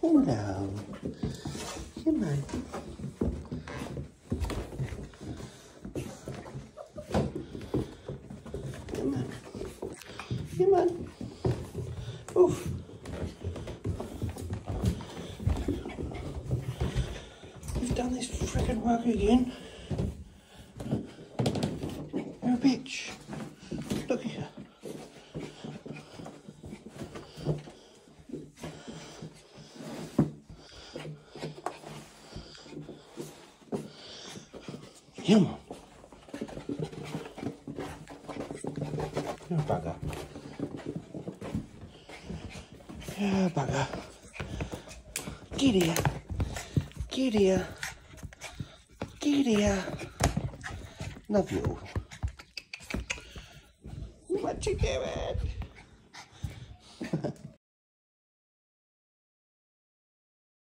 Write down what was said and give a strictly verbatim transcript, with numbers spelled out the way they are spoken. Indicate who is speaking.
Speaker 1: Hello. Come on. Come on. Come on. Oof. You've done this frickin' work again. You're a bitch. Look here. Come on. You're a bugger. You're a bugger. Get here. Get here. Get here. Love you. What you doing?